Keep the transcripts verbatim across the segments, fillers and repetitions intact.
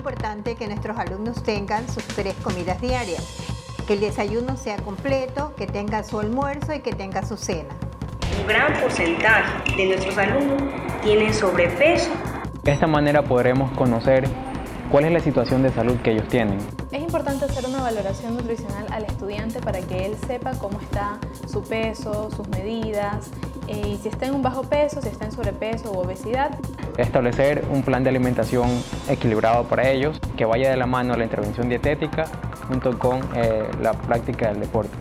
importante que nuestros alumnos tengan sus tres comidas diarias, que el desayuno sea completo, que tenga su almuerzo y que tenga su cena. Un gran porcentaje de nuestros alumnos tienen sobrepeso. De esta manera podremos conocer cuál es la situación de salud que ellos tienen. Es importante hacer una valoración nutricional al estudiante para que él sepa cómo está su peso, sus medidas, eh, y si está en un bajo peso, si está en sobrepeso u obesidad. Establecer un plan de alimentación equilibrado para ellos, que vaya de la mano a la intervención dietética junto con eh, la práctica del deporte.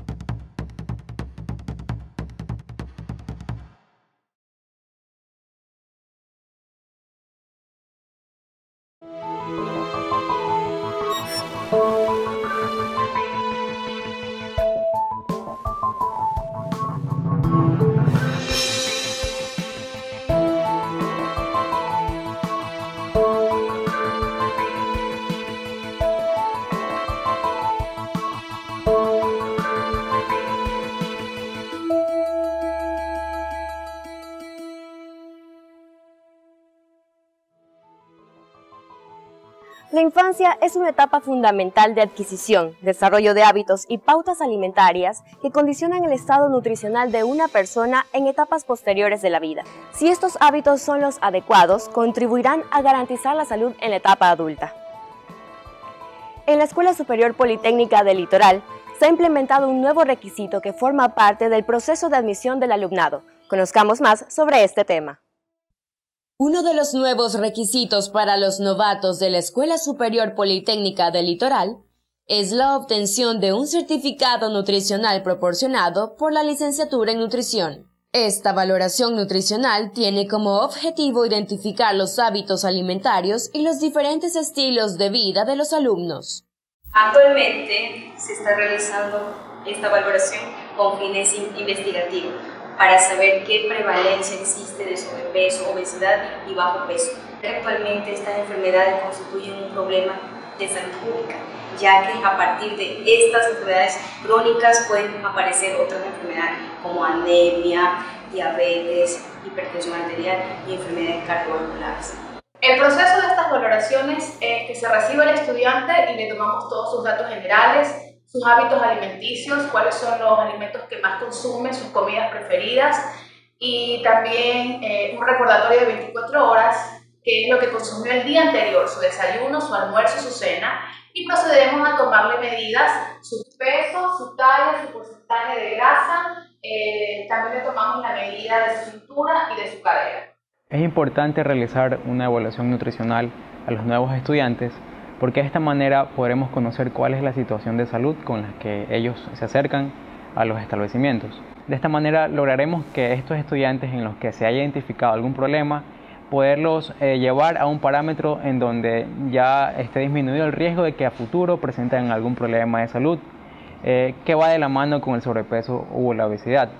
La infancia es una etapa fundamental de adquisición, desarrollo de hábitos y pautas alimentarias que condicionan el estado nutricional de una persona en etapas posteriores de la vida. Si estos hábitos son los adecuados, contribuirán a garantizar la salud en la etapa adulta. En la Escuela Superior Politécnica del Litoral se ha implementado un nuevo requisito que forma parte del proceso de admisión del alumnado. Conozcamos más sobre este tema. Uno de los nuevos requisitos para los novatos de la Escuela Superior Politécnica del Litoral es la obtención de un certificado nutricional proporcionado por la licenciatura en nutrición. Esta valoración nutricional tiene como objetivo identificar los hábitos alimentarios y los diferentes estilos de vida de los alumnos. Actualmente se está realizando esta valoración con fines investigativos, para saber qué prevalencia existe de sobrepeso, obesidad y bajo peso. Actualmente estas enfermedades constituyen un problema de salud pública, ya que a partir de estas enfermedades crónicas pueden aparecer otras enfermedades como anemia, diabetes, hipertensión arterial y enfermedades cardiovasculares. El proceso de estas valoraciones es que se recibe al estudiante y le tomamos todos sus datos generales, sus hábitos alimenticios, cuáles son los alimentos que más consume, sus comidas preferidas y también eh, un recordatorio de veinticuatro horas, que es lo que consumió el día anterior, su desayuno, su almuerzo, su cena, y procederemos a tomarle medidas, su peso, su talla, su porcentaje de grasa, eh, también le tomamos la medida de su cintura y de su cadera. Es importante realizar una evaluación nutricional a los nuevos estudiantes, porque de esta manera podremos conocer cuál es la situación de salud con la que ellos se acercan a los establecimientos. De esta manera lograremos que estos estudiantes en los que se haya identificado algún problema, poderlos eh, llevar a un parámetro en donde ya esté disminuido el riesgo de que a futuro presenten algún problema de salud eh, que va de la mano con el sobrepeso o la obesidad.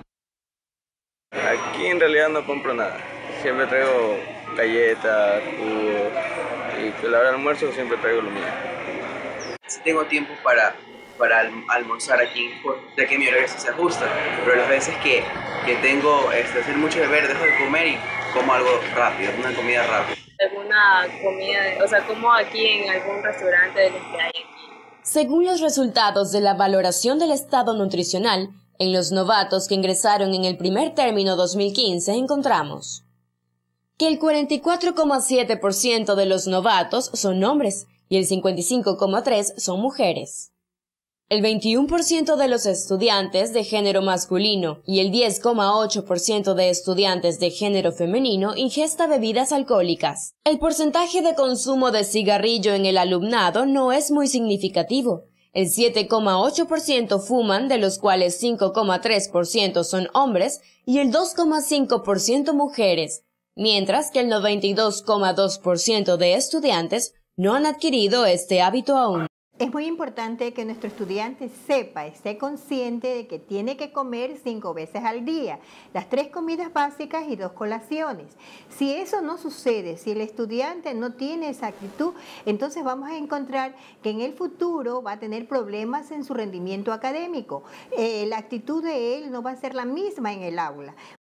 Aquí en realidad no compro nada, siempre traigo galletas, jugo, y a la hora del almuerzo siempre traigo lo mío. Sí tengo tiempo para, para almorzar aquí, ya que mi horario se ajusta, pero las veces que, que tengo este, hacer mucho deber, dejo de comer y como algo rápido, una comida rápida. Alguna comida, o sea, como aquí en algún restaurante de los que hay aquí. Según los resultados de la valoración del estado nutricional, en los novatos que ingresaron en el primer término dos mil quince encontramos que el cuarenta y cuatro coma siete por ciento de los novatos son hombres y el cincuenta y cinco coma tres por ciento son mujeres. El veintiuno por ciento de los estudiantes de género masculino y el diez coma ocho por ciento de estudiantes de género femenino ingesta bebidas alcohólicas. El porcentaje de consumo de cigarrillo en el alumnado no es muy significativo. El siete coma ocho por ciento fuman, de los cuales cinco coma tres por ciento son hombres y el dos coma cinco por ciento mujeres, mientras que el noventa y dos coma dos por ciento de estudiantes no han adquirido este hábito aún. Es muy importante que nuestro estudiante sepa, esté consciente de que tiene que comer cinco veces al día, las tres comidas básicas y dos colaciones. Si eso no sucede, si el estudiante no tiene esa actitud, entonces vamos a encontrar que en el futuro va a tener problemas en su rendimiento académico. Eh, la actitud de él no va a ser la misma en el aula.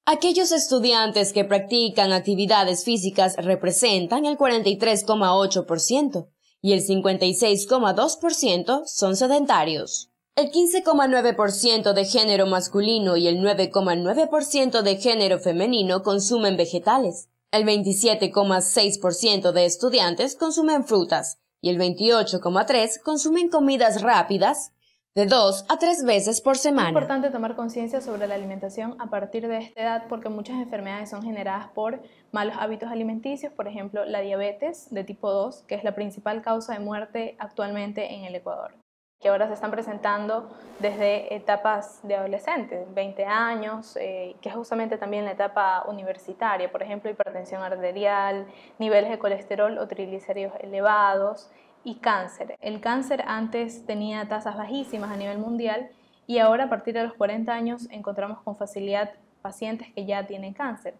Aquellos estudiantes que practican actividades físicas representan el cuarenta y tres coma ocho por ciento y el cincuenta y seis coma dos por ciento son sedentarios. El quince coma nueve por ciento de género masculino y el nueve coma nueve por ciento de género femenino consumen vegetales. El veintisiete coma seis por ciento de estudiantes consumen frutas y el veintiocho coma tres por ciento consumen comidas rápidas de dos a tres veces por semana. Es importante tomar conciencia sobre la alimentación a partir de esta edad porque muchas enfermedades son generadas por malos hábitos alimenticios, por ejemplo la diabetes de tipo dos, que es la principal causa de muerte actualmente en el Ecuador, que ahora se están presentando desde etapas de adolescentes, veinte años, eh, que es justamente también la etapa universitaria, por ejemplo, hipertensión arterial, niveles de colesterol o triglicéridos elevados y cáncer. El cáncer antes tenía tasas bajísimas a nivel mundial y ahora a partir de los cuarenta años encontramos con facilidad pacientes que ya tienen cáncer.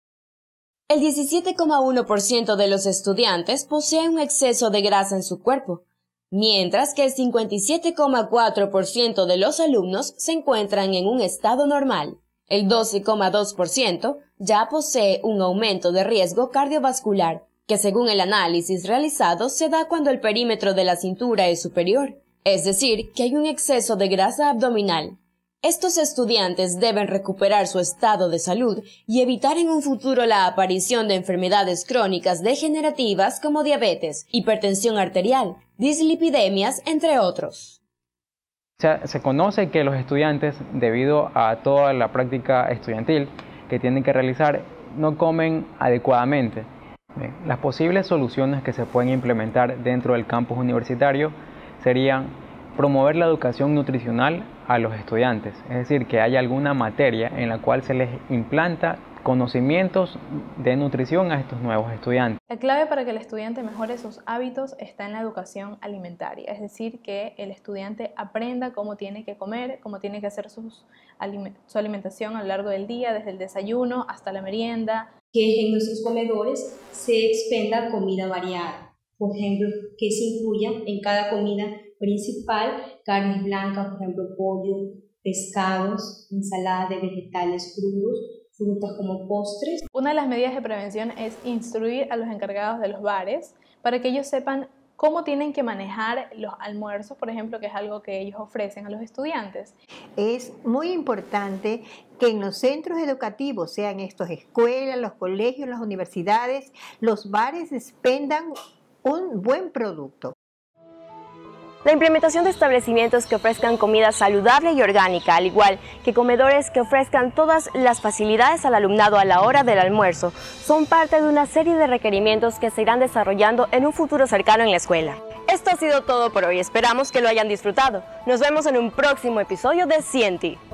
El diecisiete coma uno por ciento de los estudiantes posee un exceso de grasa en su cuerpo, mientras que el cincuenta y siete coma cuatro por ciento de los alumnos se encuentran en un estado normal. El doce coma dos por ciento ya posee un aumento de riesgo cardiovascular, que según el análisis realizado se da cuando el perímetro de la cintura es superior, es decir, que hay un exceso de grasa abdominal. Estos estudiantes deben recuperar su estado de salud y evitar en un futuro la aparición de enfermedades crónicas degenerativas como diabetes, hipertensión arterial, dislipidemias, entre otros. Se, se conoce que los estudiantes, debido a toda la práctica estudiantil que tienen que realizar, no comen adecuadamente. Las posibles soluciones que se pueden implementar dentro del campus universitario serían promover la educación nutricional a los estudiantes, es decir, que haya alguna materia en la cual se les implanta conocimientos de nutrición a estos nuevos estudiantes. La clave para que el estudiante mejore sus hábitos está en la educación alimentaria, es decir, que el estudiante aprenda cómo tiene que comer, cómo tiene que hacer sus, su alimentación a lo largo del día, desde el desayuno hasta la merienda. Que en nuestros comedores se expenda comida variada, por ejemplo, que se incluya en cada comida principal carnes blancas, por ejemplo, pollo, pescados, ensalada de vegetales crudos, frutas como postres. Una de las medidas de prevención es instruir a los encargados de los bares para que ellos sepan cómo tienen que manejar los almuerzos, por ejemplo, que es algo que ellos ofrecen a los estudiantes. Es muy importante que en los centros educativos, sean estos escuelas, los colegios, las universidades, los bares expendan un buen producto. La implementación de establecimientos que ofrezcan comida saludable y orgánica, al igual que comedores que ofrezcan todas las facilidades al alumnado a la hora del almuerzo, son parte de una serie de requerimientos que se irán desarrollando en un futuro cercano en la escuela. Esto ha sido todo por hoy, esperamos que lo hayan disfrutado. Nos vemos en un próximo episodio de Cienti.